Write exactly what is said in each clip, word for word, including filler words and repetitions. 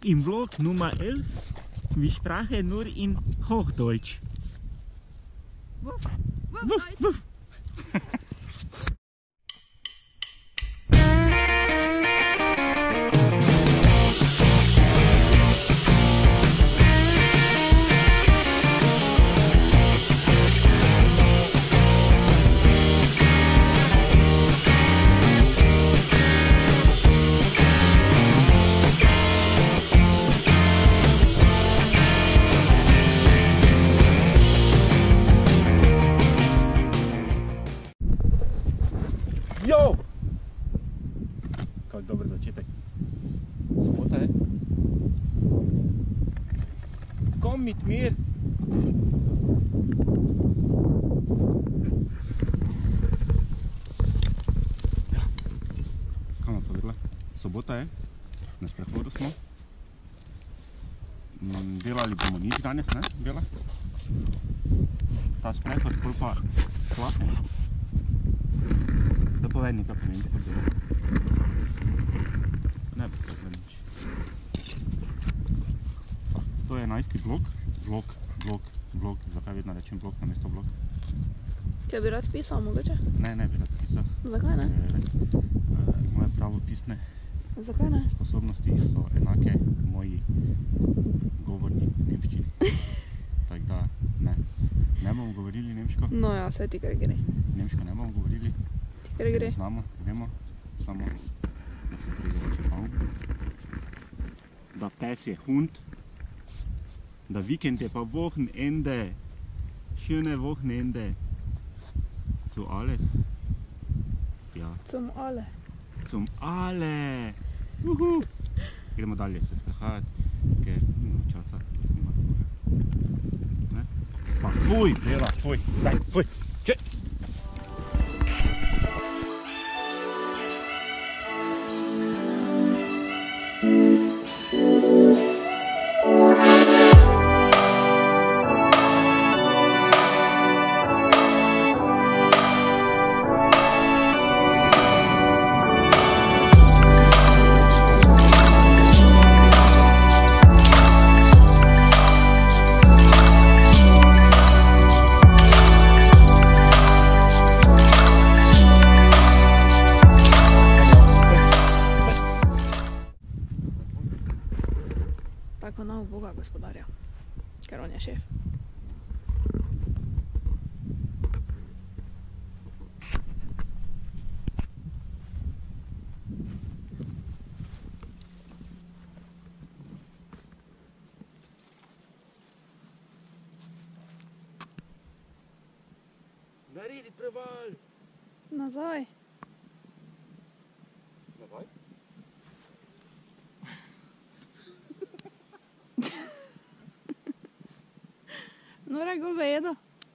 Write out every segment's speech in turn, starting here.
im Vlog Nummer elf. Wir sprachen nur in Hochdeutsch. Wuff, wuff, Wuff, wuff. Jo! Kak dober začetek. Sobota je. Komm mit mir! Ja. Kam je povedala? Sobota je. Na sprehodu smo. Delali bomo nič danes, ne? Bela? Ta sprehod, pol pa šla. Da povej nekaj po nemško delo. Ne bi povedal nič. To je enajsti vlog. Vlog, vlog, vlog. Zakaj vedno rečem vlog namesto vlog? Kaj bi rad pisal mogoče? Ne, ne bi rad pisal. Zakaj ne? Moje pravopisne Zakaj ne? sposobnosti so enake moji govorni nemščini. Tako da ne. Ne bomo govorili nemško. No ja, vse ti kar gre. Nemško ne bomo govorili. Ti kar gre. Znamo, vemo, samo da se treba reči baum. Da pes je hund. Da Weekend je pa Wochenende. Schöne Wochenende. Zu alles. Ja. Zum alle. Zum alle. Uhu. Gremo dalje se sprehajati, ker nimamo časa, da snimati vloge. Ne? Pa fuj, Bela, fuj, zdaj, fuj, če! Tako na Boga gospodarja, ker on je šef. Naredi preval! Nazaj. Nazaj? Nora govedo.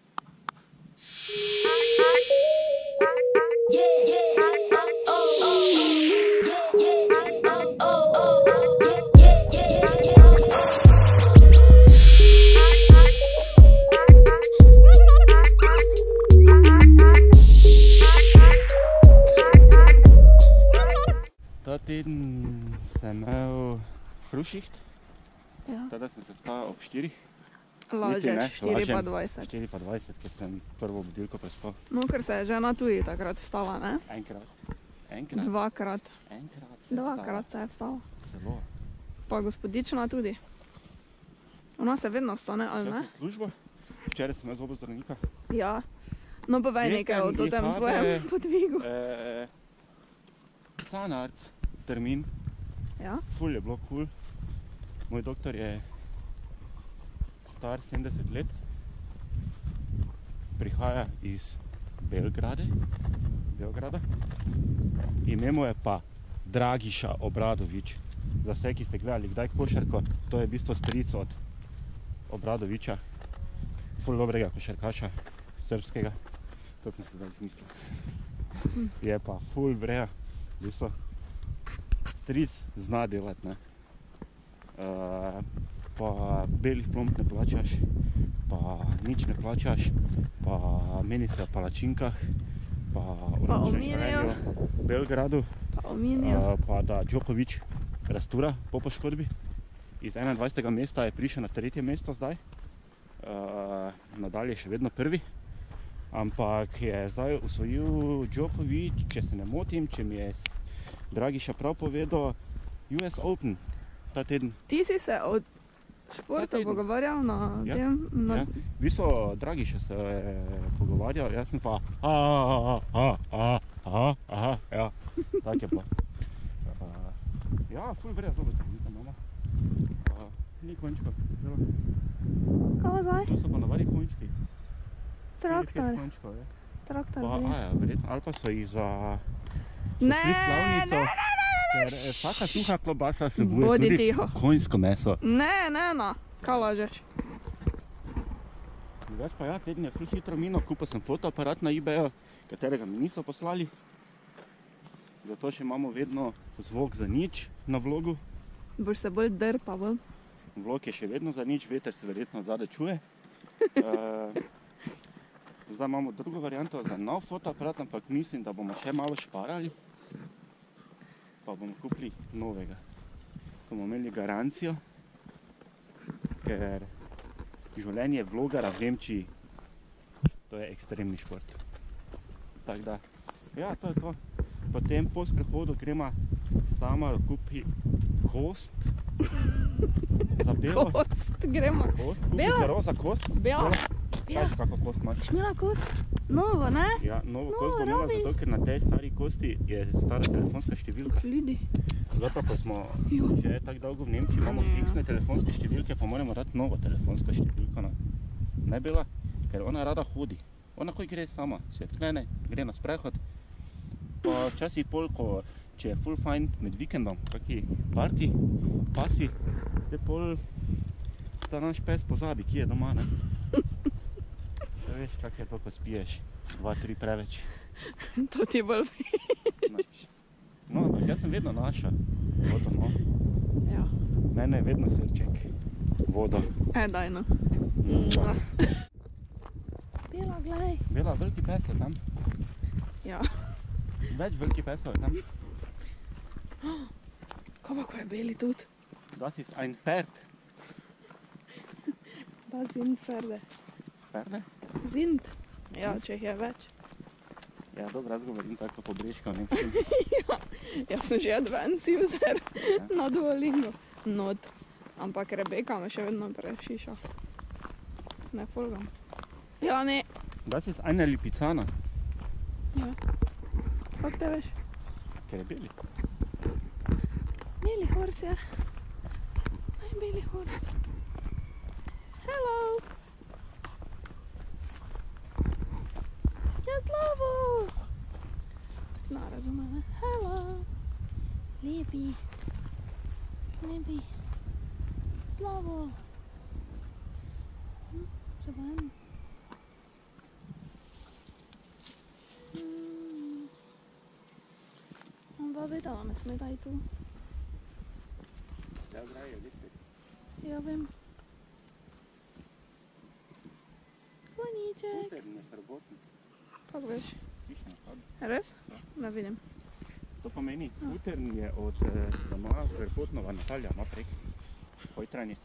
Ta teden sem imel Frühschicht. Ja. Tada sem se vstajal ob štirih. Lažeš, štiri pa dvajset. štiri pa dvajset, ker sem prvo budilko prespal. No, ker se je žena tudi takrat vstala, ne? Enkrat. Enkrat. Dvakrat. Enkrat se je Dvakrat se je vstala. vstala. Zelo. Pa gospodična tudi. Ona se vedno vstane, ali Včeraj ne? sem službo. Včeraj sem imel zobozdravnika. Ja. No, povej Jaz nekaj sem o tem jih tvojem habe, podvigu. Eh, Zahnarzt, termin. Ja? Ful je bilo cool. Moj doktor je star sedemdeset let. Prihaja iz Belgrade, Belgrada. Ime mu je pa Dragiša Obradović. Za vse, ki ste gledali kdaj košarko, to je v bistvu stric od Obradovića. Ful dobrega košarkaša, srpskega. To sem se zdaj izmislil. Je pa ful vreja, v bistvu. Stric zna delati, ne. Uh, pa belih plomb ne plačaš, pa nič ne plačaš, pa meni se v palačinkah, pa v nočnem življenju v Belgradu, Pa Ominijo. uh, pa da Djokovic rastura po poškodbi. iz enaindvajsetega mesta je prišel na tretje mesto zdaj. Uh, nadalje še vedno prvi. Ampak je zdaj osvojil Djokovic, če se ne motim, če mi je Dragiša prav povedal, U S Open ta teden. Ti si se od športa pogovarjal na Ja, tem? Na... Ja. V bistvu Dragiša se je pogovarjal, jaz sem pa a a a a a a ja, tak je pa. Uh, ja, ful verja zelo trenutno imamo. Uh, ni končka. Kaj zdaj? To so pa navadi končki. Traktor. Končkov, je. Traktor. Pa, bi. a ja, verjetno, ali pa so jih za Ne, plavnico. ne, ne, ne, Ker eh, vsaka suha klobasa vsebuje Bodi tudi tiho. konjsko meso. ne, ne, no. Kaj lažeš? Drugač pa ja, teden je ful hitro minil, kupil sem fotoaparat na eBayu, katerega mi niso poslali. Zato še imamo vedno zvok za nič na vlogu. Boš se bolj drpa, bolj. Vlog je še vedno za nič, veter se verjetno zadaj čuje. Uh, zdaj imamo drugo varianto za nov fotoaparat, ampak mislim, da bomo še malo šparali. Pa bomo kupili novega. Ko bomo imeli garancijo, ker življenje vlogara v Nemčiji, to je ekstremni šport. Tako da, ja, to je to. Potem po sprehodu gremo s Tamaro kupi kost za belo. Kost, gremo. Kost, kupi Bela? za roza kost. Bela. Kaj si kako kost imaš? Šmila kost? Novo, ne? Ja, novo No, kost bom imela rabiš. zato, ker na tej stari kosti je stara telefonska številka. Ljudi. Zdaj pa, ko smo Jo. že tako dolgo v Nemčiji, imamo Ja. fiksne telefonske številke, pa moramo dati novo telefonsko številko. No. Ne bila, ker ona rada hodi. Ona ko gre sama, se odklene, gre na sprehod. Pa včasih pol, ko, če je full fajn med vikendom, kaki party, pasi, je pol, da naš pes pozabi, ki je doma, ne. Da veš, kak je to, ko spiješ, dva, tri preveč. To ti bolj No, no ampak jaz sem vedno naša vodo, no. Ja. Mene je vedno srček, vodo. E, daj no. Mua. Bela, glej. Bela, veliki pes je tam. Ja. Več veliki pesov je tam. Kaj pa, ko je beli tudi? Das ist ein Pferd. Da sind Pferde. Pferde? Sind. Ja, če jih je več. Ja, dobro, jaz govorim tako po breško, ne vem. Jaz sem že advanced user na Duolingo. Not. Ampak Rebeka me še vedno prešiša. Ne folgam. Ja, ne. Das ist eine Lipizzaner, Ja. Kako te veš? ker je beli. Beli hors je. Aj, beli hors. Hello. Ja, zlovo. No, razumem. Hello. Lepi. Lepi. Zlovo. Hm, še ven. Mm. On va vedela, me sme daj tu. Ja, zdaj je lipci. Ja vem. Sloniček. Super, ne srbotni. Kako veš? Piše na hlabi. Res? Ne vidim. To pomeni, utern je od eh, doma Verbotnova Natalja naprej. Pojtranje.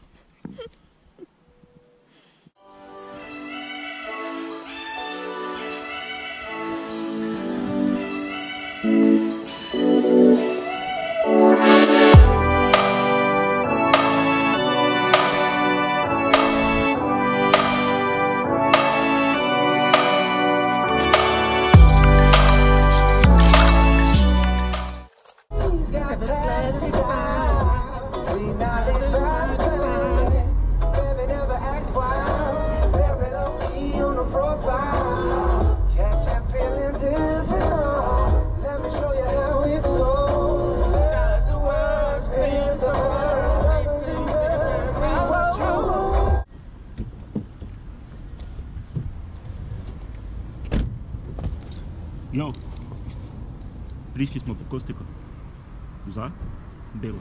Jo, prišli smo po Kostiko. Za belo.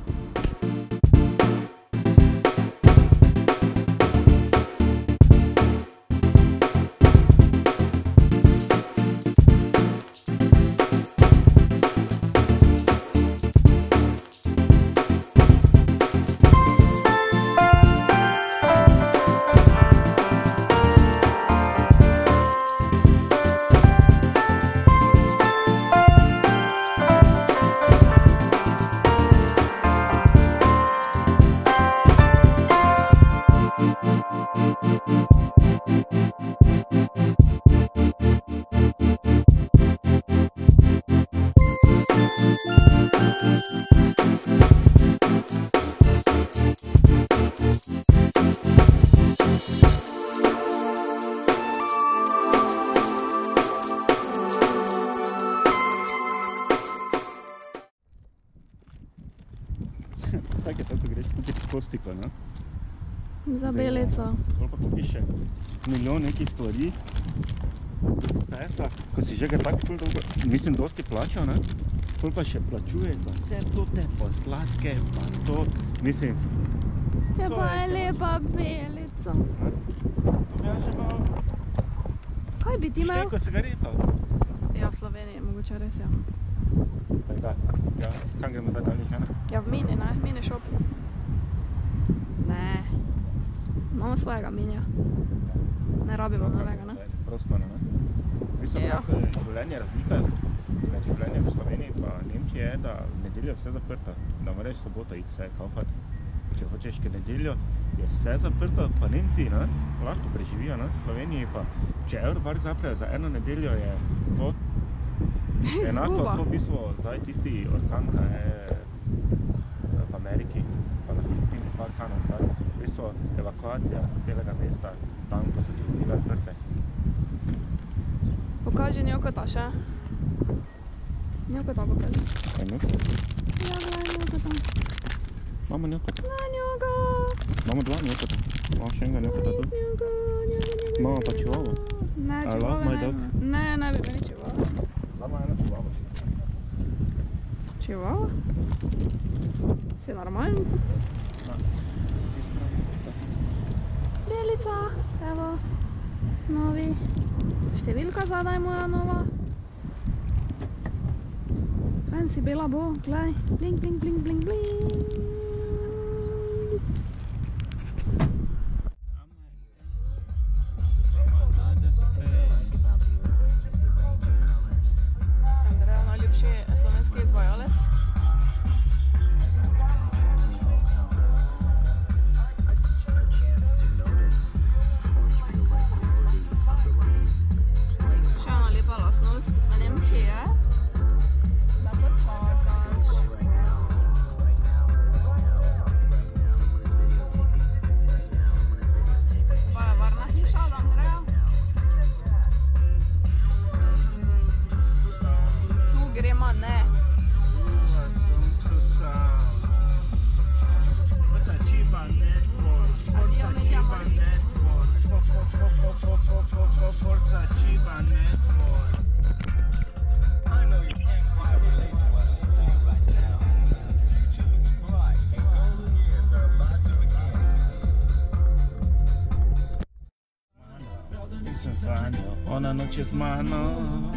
Tako je, tako greš kupiti kostiko, ne? Za Belico. Pol pa kupiš še milijon nekih stvari. Pesa, ko si že ga tako ful dolgo, mislim, dosti plačal, ne? Pol pa še plačuje, pa vse to te posladke, pa to, mislim... Če to pa je to. lepa Belica. To bi ja že malo... Kaj bi ti imel? Šteko cigaretov. Ja, v Sloveniji, mogoče res, ja. Da, ja, kam gremo zdaj dalje, ne? Ja, v mini, ne? Mini shop. Ne. Imamo svojega minija. Ne rabimo novega, ne? Prosto, ne? Mislim, Ja. kako je življenje razlika med življenjem v Sloveniji pa Nemčiji je, da v nedeljo je vse zaprto. Da moraš v soboto iti vse kaufat. Če hočeš, ker nedeljo je vse zaprto, pa Nemci, ne? Lahko preživijo, ne? V Sloveniji pa, če Europark zaprejo za eno nedeljo, je to enako Izguba. to v bistvu zdaj tisti orkan, kaj je v Ameriki, pa na Filipinih, pa orkan ostali. V bistvu evakuacija celega mesta, tam, ko so tudi bile odprte. Pokaži njokota še. Njokota pokaži. Kaj njokot? Ja, gledaj njokota. Imamo njokota. Na njoga. Imamo dva njokota. Imamo še enega njokota tu. Njoga, njoga, njoga. Imamo pa čivavo. Ne, I love čivave my ne dog. ima. Ne, ne bi meni čivava. Imamo eno čivavo. Čivava? Si normalen? Belica, evo. Novi. Številka zadaj moja nova. Fancy bela bo, gledaj. Bling, bling, bling, bling, bling. Andreja, najljubši slovenski izvajalec. Še ena lepa lastnost v Nemčiji je, da počakaš. Pa je varna hiša od Andreja. Tu gremo, ne. Adijo, media market. Ona noče z mano.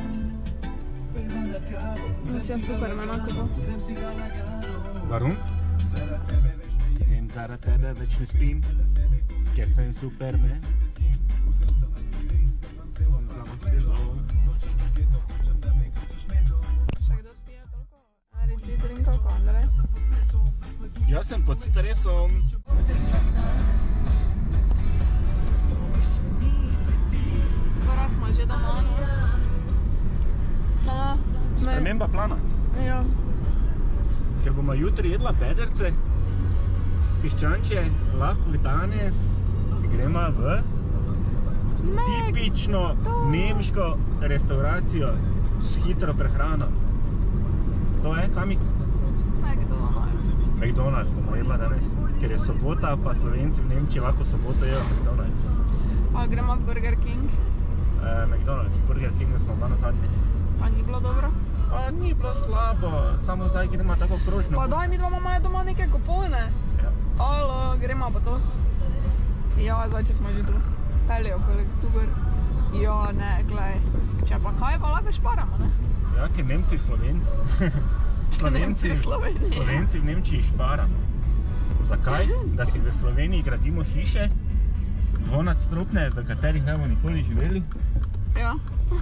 Mislim, super, me nakupo. Warum? In zaradi tebe več ne spim, ker sem Superman. Še kdo spije toliko? Ali ti drinkov kot Andrej? Jaz sem pod stresom. Skoraj smo že doma, no. Samo me... Sprememba plana. Ja. Ker bomo jutri jedla bederce, piščančje, lahko danes gremo v tipično nemško restauracijo s hitro prehrano. To je, Kamik? McDonald's. McDonald's bomo jedla danes, ker je sobota, pa Slovenci v Nemčiji lahko soboto jejo McDonald's. Ali gremo v Burger King? Uh, McDonald's, Burger King smo bila na zadnji. Pa ni bilo dobro? Pa ni bilo slabo, samo zdaj gremo tako krožno. Pa daj, mi dva imamo doma neke kupone. Ja. Alo, gremo pa to. Ja, zdaj, če smo že tu. Pelje okoli tu gor. Ja, ne, glej. Če pa kaj, pa lahko šparamo, ne? Ja, ker Nemci v Sloveniji. Nemci v Sloveniji. Slovenci v Nemčiji šparamo. Zakaj? Da si v Sloveniji gradimo hiše, dvonadstropne, v katerih ne bomo nikoli živeli. Ja.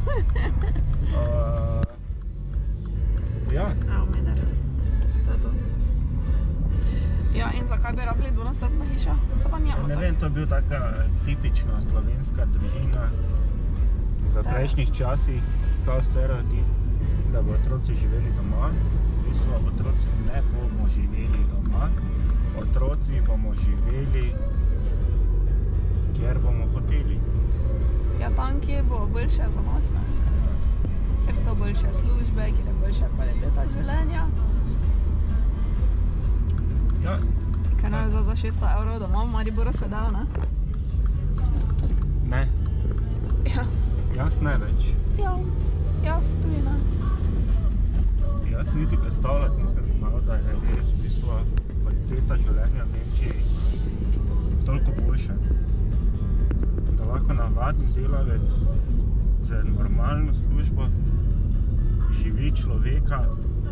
Uh, ja, Evo, meder. To je to. Ja, in zakaj bi rabili dvonadstropna hiša? Se pa njemo ne tako. vem, to je bil taka tipična slovenska družina v prejšnjih časih, kao stereotip, da bo otroci živeli doma. V bistvu otroci ne bomo bomo živeli, kjer bomo hoteli. Ja, tam, kjer bo boljše za nas, ne? Ker so boljše službe, kjer je boljša kvaliteta življenja. Ja. Ker ne za, za šeststo evrov doma v Mariboru sedel, ne? Ne. Ja. Jaz ne več. Ja, jaz tudi ne. Jaz si niti predstavljati nisem znal, da je res v bistvu kvaliteta življenja v Nemčiji toliko boljša. Da lahko navadni delavec z normalno službo živi človeka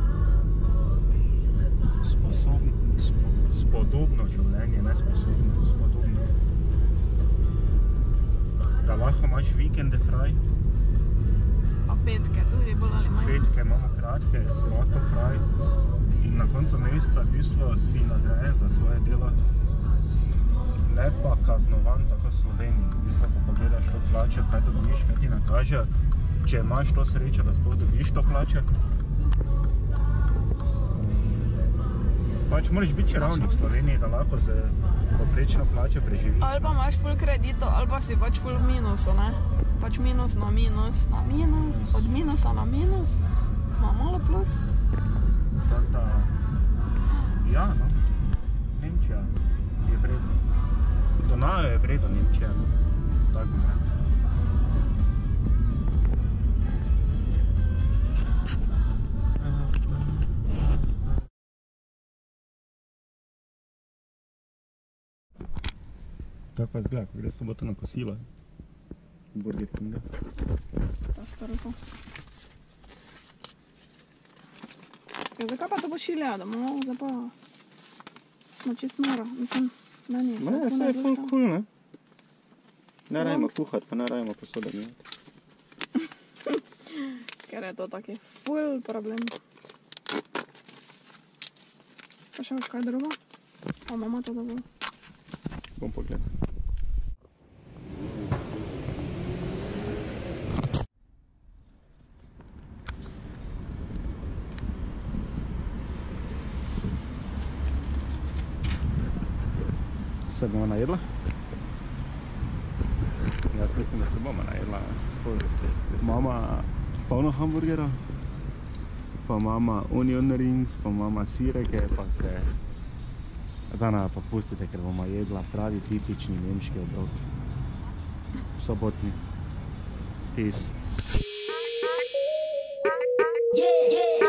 sposobno, spo, spodobno življenje, ne sposobno, spodobno. Da lahko imaš vikende fraj. Pa petke tudi bolj ali manj. Petke imamo kratke, si lahko fraj. In na koncu meseca v bistvu si nagrajen za svoje delo. Ne pa kaznovan tako v Sloveniji. V bistvu, ko pogledaš to plače, kaj dobiš, kaj ti nakaže, če imaš to srečo, da sploh dobiš to plače. Pač moraš biti čarovnik v Sloveniji, da lahko z poprečno plačo preživiš. Ali pa imaš ful kreditov, ali pa si pač ful v minusu, ne? Pač minus na minus na minus, od minusa na minus, ima malo plus. Tako da, ja, no, Nemčija je vredno. Donajo je vredno Nemčija, no, tako ne. Kaj pa izgleda, ko gre soboto na kosilo? Burger Kinga. Ta starko. Ja, zakaj pa to pošilja, da bomo zdaj pa... Smo čist noro, mislim, meni je Ne, se je ful cool, ne? Ne rajmo kuhati, pa ne rajmo posode gledati. Ker je to taki ful problem. Pa še kaj drugo? A mama to dobro? Bom pogledal. Se bomo najedla? Jaz mislim, da se bomo najedla. Mama polno hamburgerov, pa mama onion rings, pa mama sireke, pa se dana pa pustite, ker bomo jedla pravi tipični nemški obrok. Sobotni. Peace. Yeah, yeah.